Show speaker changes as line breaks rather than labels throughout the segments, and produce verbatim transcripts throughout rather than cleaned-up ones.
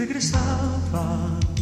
regresaba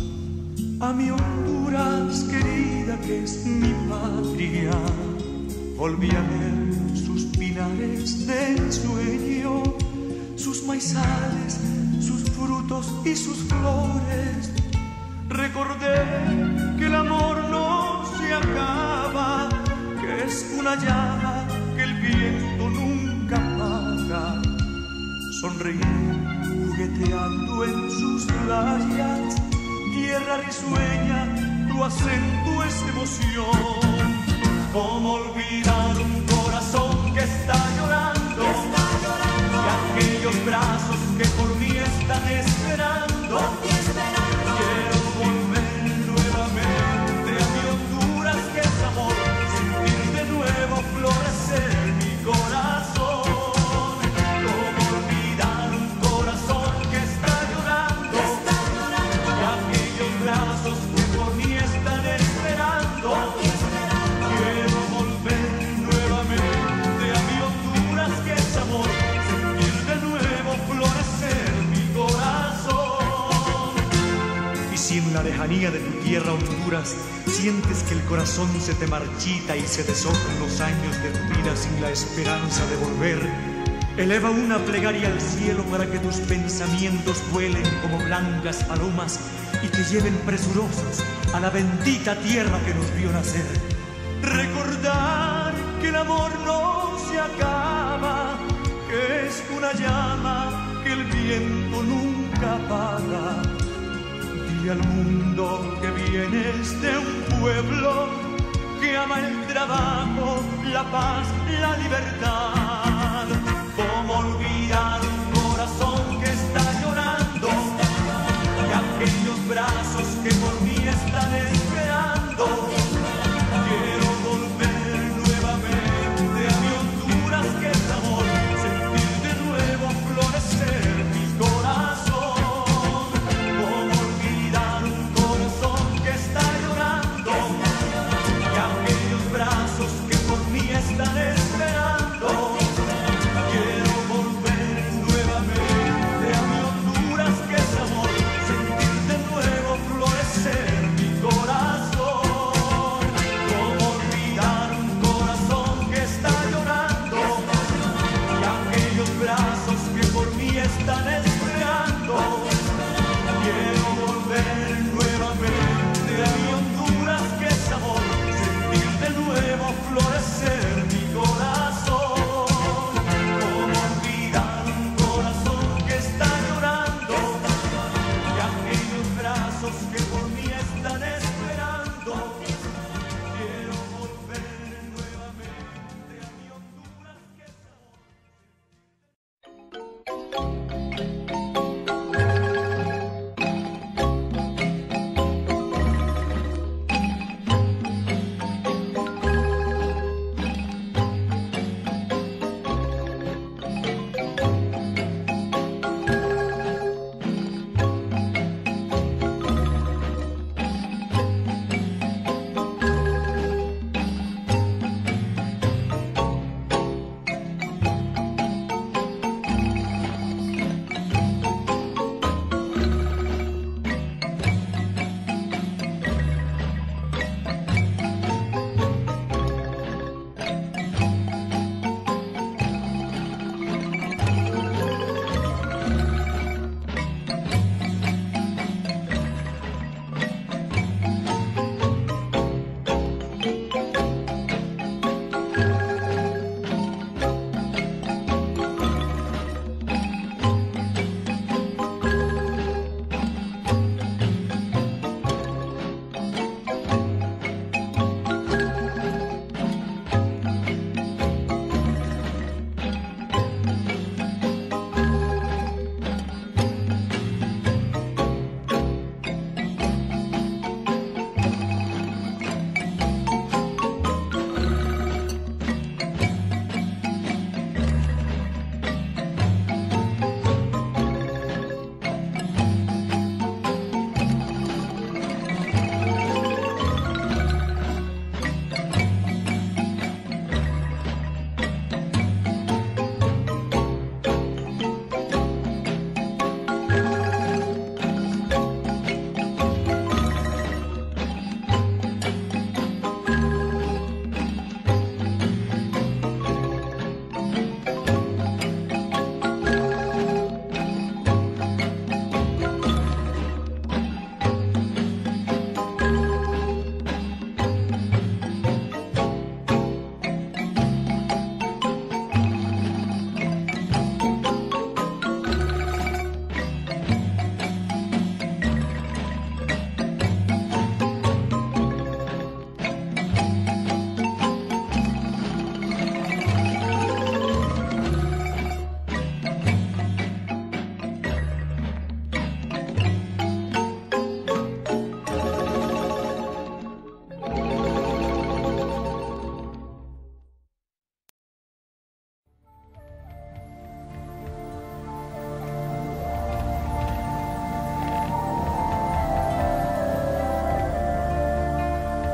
a mi Honduras querida, que es mi patria, volví a ver sus pinares de ensueño, sus maizales, sus frutos y sus flores. Recordé que el amor no se acaba, que es una llama que el viento nunca apaga. Sonreí jugueteando en sus playas, tierra risueña, tu acento es emoción. ¿Cómo olvidar un corazón que está llorando, que está llorando, y aquellos brazos que por mí están esperando? Por ti esperando. Quiero volver nuevamente a mi Honduras, que es amor, sentir de nuevo florecer mi corazón. ¿Cómo olvidar un corazón que está llorando, que está llorando, y aquellos brazos que por mí están esperando? Por ti esperando. Quiero volver nuevamente a mi Honduras, que es amor, sentir de nuevo florecer mi corazón. Y si en la lejanía de tu tierra, Honduras, sientes que el corazón se te marchita y se deshojan los años de tu vida sin la esperanza de volver, eleva una plegaria al cielo para que tus pensamientos vuelen como blancas palomas y te lleven presurosos a la bendita tierra que nos vio nacer. Recordar que el amor no se acaba, que es una llama que el viento nunca apaga. Dile al mundo que vienes de un pueblo que ama el trabajo, la paz, la libertad. ¿Cómo olvidar un corazón que está llorando, y aquellos brazos que por mí están esperando? Quiero volver nuevamente a mi Honduras, que es amor, sentir de nuevo florecer mi corazón. ¿Cómo olvidar un corazón que está llorando, y aquellos brazos que por mí están esperando? Quiero volver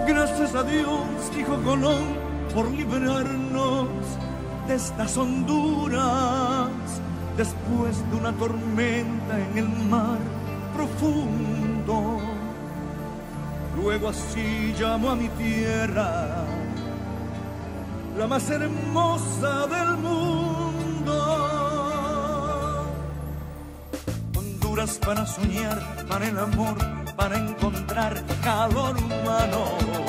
Gracias a Dios, dijo Colón, por librarnos de estas honduras, después de una tormenta en el mar profundo. Luego así llamó a mi tierra, la más hermosa del mundo. Honduras para soñar, para el amor, para encontrar calor humano.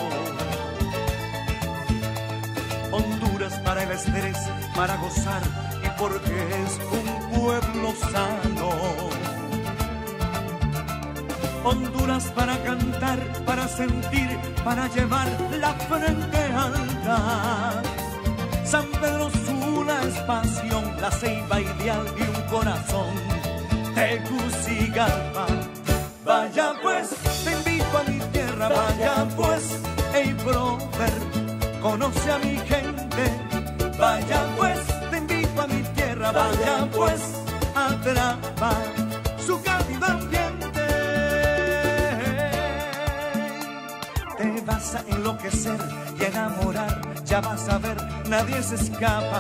Honduras para el estrés, para gozar y porque es un pueblo sano. Honduras para cantar, para sentir, para llevar la frente alta. San Pedro Sula es pasión, la Ceiba ideal y un corazón. Tegucigalpa, vaya pues, te invito a mi tierra, vaya pues, hey brother, conoce a mi gente. Vaya pues, te invito a mi tierra, vaya pues, atrapa su cálido ambiente. Te vas a enloquecer y enamorar, ya vas a ver, nadie se escapa.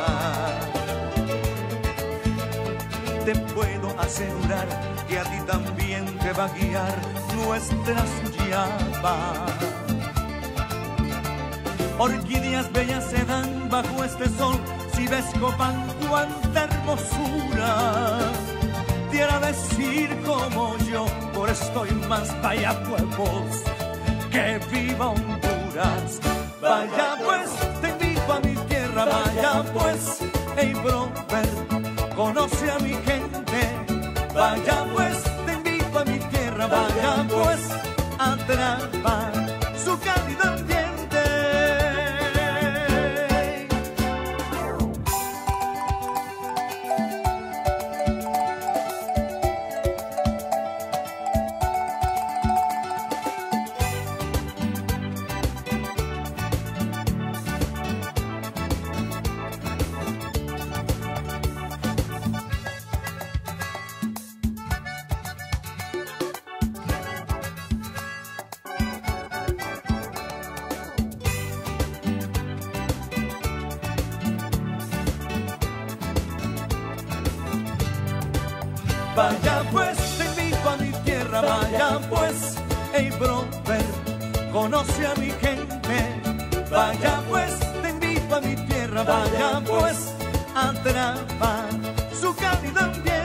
Te puedo asegurar que a ti también te va a guiar nuestra Suyapa. Orquídeas bellas se dan bajo este sol, si ves Copán, cuánta hermosura. Quiero decir como yo, por eso estoy más vaya pueblos, que viva Honduras. Vaya pues, te invito a mi tierra, vaya pues, hey brother, conoce a mi gente. Vaya pues, te invito a mi tierra, vaya pues, atrapa su cálido ambiente. Vaya pues, te invito a mi tierra, vaya pues, hey brother, conoce a mi gente. Vaya pues, te invito a mi tierra, vaya pues, atrapa su cálido ambiente.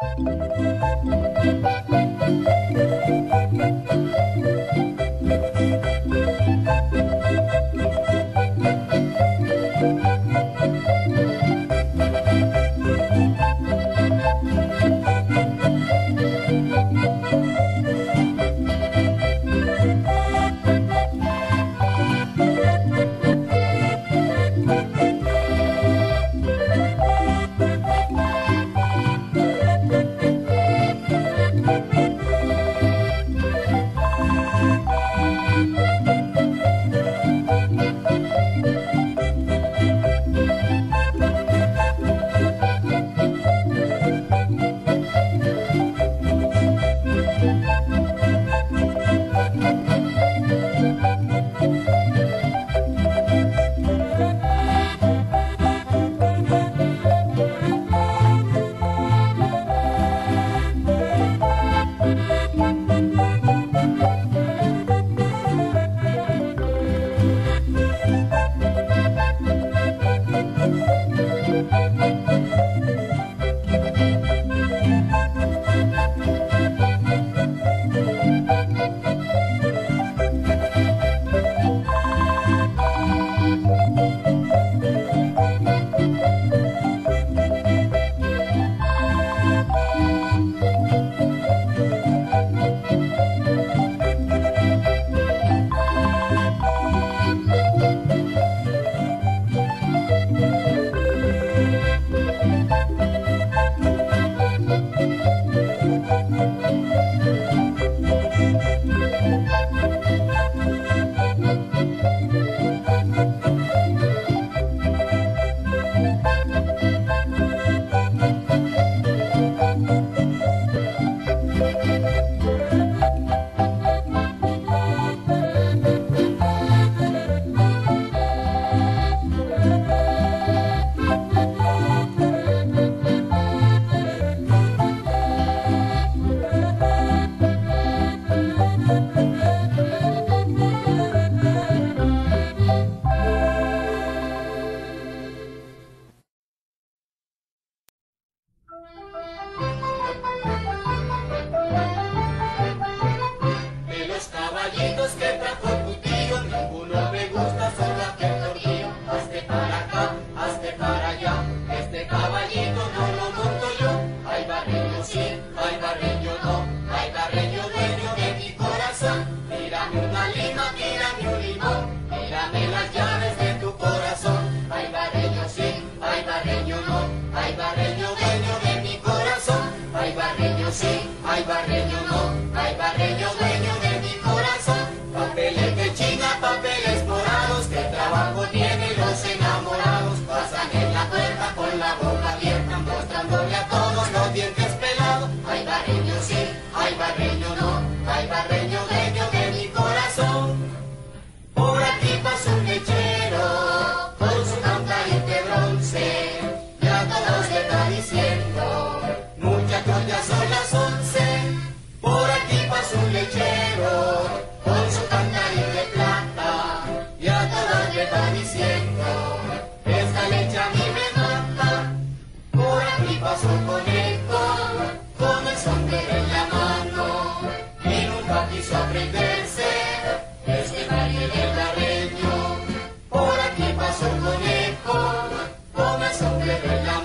Por aquí pasó el conejo, con el sombrero en la mano.